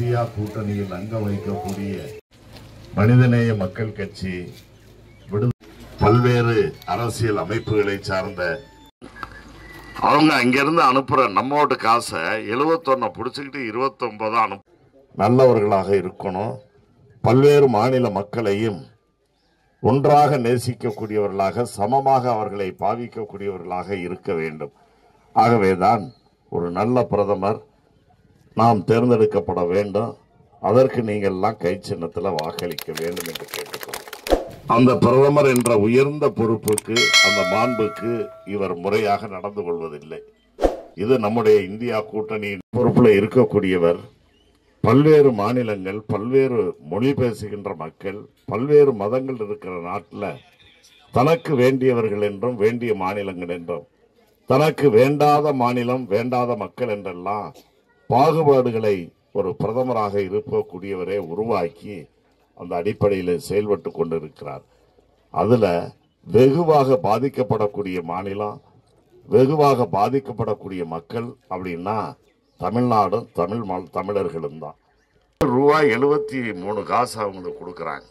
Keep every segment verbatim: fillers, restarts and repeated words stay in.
India கூட்டணியில் அங்க வைக்கக்கூடிய மனிதநேய மக்கள் கட்சி, பல்வேறு அரசியல் அமைப்புகளை சார்ந்த அவங்க அங்கிருந்து அனுப்புற நம்மோட காசை எழுபத்தொன்னு பிடிச்சுக்கிட்டு இருபத்தி ஒன்பது அனுப்பு நல்லவர்களாக இருக்கணும். பல்வேறு மாநில மக்களையும் ஒன்றாக நேசிக்கக்கூடியவர்களாக, சமமாக அவர்களை பாவிக்கக்கூடியவர்களாக இருக்க வேண்டும். ஆகவேதான் ஒரு நல்ல பிரதமர் நாம் தேர்ந்தெடுக்கப்பட வேண்டும். அதற்கு நீங்கள் எல்லாம் கை சின்னத்தில் வாக்களிக்க வேண்டும் என்று கேட்டுக்கொள்கிறோம். அந்த பிரதமர் என்ற உயர்ந்த பொறுப்புக்கு, அந்த மாண்புக்கு இவர் முறையாக நடந்து கொள்வதில்லை. இது நம்முடைய இந்தியா கூட்டணியின் பொறுப்பில் இருக்கக்கூடியவர். பல்வேறு மாநிலங்கள், பல்வேறு மொழி பேசுகின்ற மக்கள், பல்வேறு மதங்கள் இருக்கிற நாட்டில் தனக்கு வேண்டியவர்கள் என்றும் வேண்டிய மாநிலங்கள் என்றும், தனக்கு வேண்டாத மாநிலம் வேண்டாத மக்கள் என்றெல்லாம் பாகுபாடுகளை ஒரு பிரதமராக இருக்கக்கூடியவரே உருவாக்கி அந்த அடிப்படையில் செயல்பட்டு கொண்டிருக்கிறார். அதுல வெகுவாக பாதிக்கப்படக்கூடிய மாநிலம், வெகுவாக பாதிக்கப்படக்கூடிய மக்கள் அப்படின்னா தமிழ்நாடும் தமிழ் தமிழர்களும் தான். ரூபாய் எழுபத்தி மூணு காசு அவங்களுக்கு கொடுக்குறாங்க.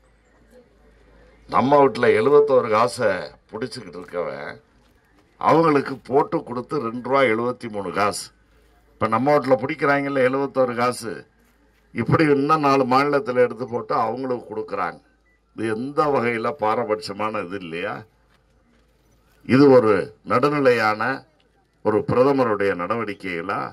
நம்ம வீட்டில் எழுபத்தோரு காசை பிடிச்சிக்கிட்டு இருக்கவன் அவங்களுக்கு போட்டு கொடுத்து ரெண்டு ரூபாய் எழுபத்தி மூணு காசு. இப்போ நம்ம வீட்டில் பிடிக்கிறாங்கல்ல எழுபத்தோரு காசு, இப்படி இன்னும் நாலு மாநிலத்தில் எடுத்து போட்டு அவங்களுக்கு கொடுக்குறாங்க. இது எந்த வகையில் பாரபட்சமான இது இல்லையா? இது ஒரு நடுநிலையான ஒரு பிரதமருடைய நடவடிக்கைகளா?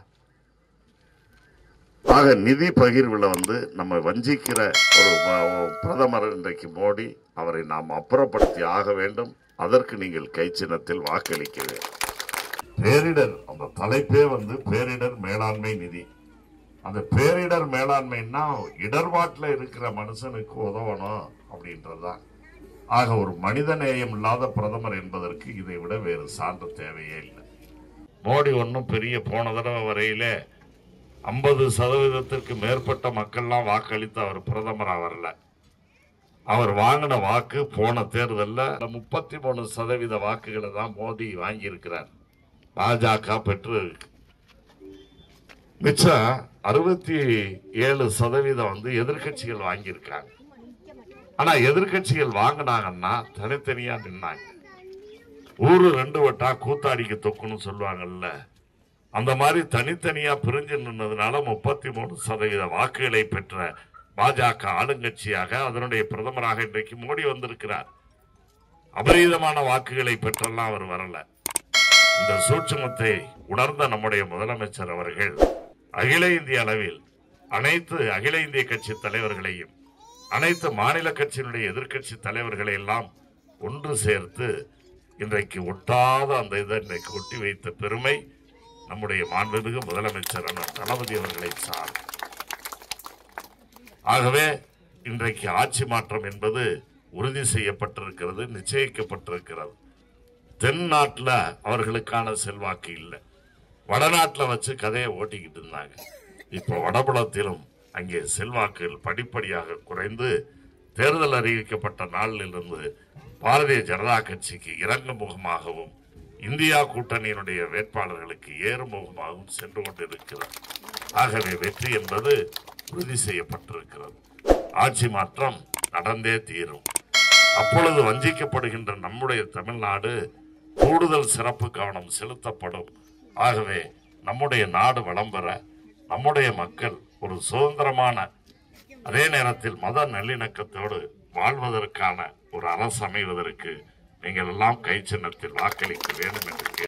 ஆக நிதி பகிர்வில் வந்து நம்ம வஞ்சிக்கிற ஒரு பிரதமர் இன்றைக்கு மோடி, அவரை நாம் அப்புறப்படுத்தி ஆக வேண்டும். அதற்கு நீங்கள் கை சின்னத்தில் வாக்களிக்க வேண்டும். பேரிடர், அந்த தலைப்பே வந்து பேரிடர் மேலாண்மை நிதி. அந்த பேரிடர் மேலாண்மைன்னா இடர்பாட்டில் இருக்கிற மனுஷனுக்கு உதவணும் அப்படின்றதுதான். ஆக ஒரு மனித நேயம் இல்லாத பிரதமர் என்பதற்கு இதை விட வேறு சான்று தேவையே இல்லை. மோடி ஒன்றும் பெரிய, போன தடவை வரையில ஐம்பது சதவீதத்திற்கு மேற்பட்ட மக்கள்லாம் வாக்களித்து அவர் பிரதமராக வரல. அவர் வாங்கின வாக்கு போன தேர்தலில் முப்பத்தி மூணு சதவீத வாக்குகளை தான் மோடி வாங்கியிருக்கிறார். பாஜக பெற்று மிச்சம் அறுபத்தி ஏழு சதவீதம் வந்து எதிர்கட்சிகள் வாங்கியிருக்காங்க. ஆனா எதிர்கட்சிகள் வாங்கினாங்கன்னா தனித்தனியா நின்னாங்க. ஊரு ரெண்டு வட்டா கூத்தாடிக்கு தொக்குன்னு சொல்லுவாங்கல்ல, அந்த மாதிரி தனித்தனியா பிரிஞ்சு நின்றதுனால முப்பத்தி மூணு சதவீத வாக்குகளை பெற்ற பாஜக ஆளுங்கட்சியாக, அதனுடைய பிரதமராக இன்றைக்கு மோடி வந்திருக்கிறார். அபரீதமான வாக்குகளை பெற்றெல்லாம் அவர் வரல. இந்த சூட்சுமத்தை உணர்ந்த நம்முடைய முதலமைச்சர் அவர்கள் அகில இந்திய அளவில் அனைத்து அகில இந்திய கட்சி தலைவர்களையும், அனைத்து மாநில கட்சியினுடைய எதிர்கட்சி தலைவர்களை எல்லாம் ஒன்று சேர்த்து இன்றைக்கு ஒட்டாத அந்த இதை இன்றைக்கு ஒட்டி வைத்த பெருமை நம்முடைய மாண்புமிகு முதலமைச்சர் தளபதி அவர்களை சார். ஆகவே இன்றைக்கு ஆட்சி மாற்றம் என்பது உறுதி செய்யப்பட்டிருக்கிறது, நிச்சயிக்கப்பட்டிருக்கிறது. தென் நாட்டில் அவர்களுக்கான செல்வாக்கு இல்லை. வடநாட்டில் வச்சு கதையை ஓட்டிக்கிட்டு இருந்தாங்க. இப்போ வடபுலத்திலும் அங்கே செல்வாக்குகள் படிப்படியாக குறைந்து தேர்தல் அறிவிக்கப்பட்ட நாளிலிருந்து பாரதிய ஜனதா கட்சிக்கு இறங்கு முகமாகவும் இந்தியா கூட்டணியினுடைய வேட்பாளர்களுக்கு ஏறுமுகமாகவும் சென்று கொண்டிருக்கிறது. ஆகவே வெற்றி என்பது உறுதி செய்யப்பட்டிருக்கிறது. ஆட்சி மாற்றம் நடந்தே தீரும். அப்பொழுது வஞ்சிக்கப்படுகின்ற நம்முடைய தமிழ்நாடு கூடுதல் சிறப்பு கவனம் செலுத்தப்படும். ஆகவே நம்முடைய நாடு வளம் பெற, நம்முடைய மக்கள் ஒரு சுதந்திரமான, அதே நேரத்தில் மத நல்லிணக்கத்தோடு வாழ்வதற்கான ஒரு அரசு அமைவதற்கு நீங்கள் எல்லாம் கை சின்னத்தில் வாக்களிக்க வேண்டும் என்று